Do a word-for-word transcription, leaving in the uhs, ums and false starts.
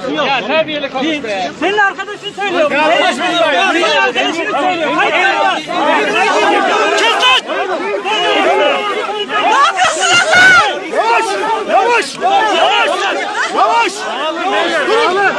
lafı yok. Ya terbiyeli konuş be. Senin arkadaşın söylüyor. Senin arkadaşın söylüyor. Hayır. Kes lan! Ne yapıyorsunuz lan? Yavaş! Yavaş! Yavaş! Yavaş! Durun!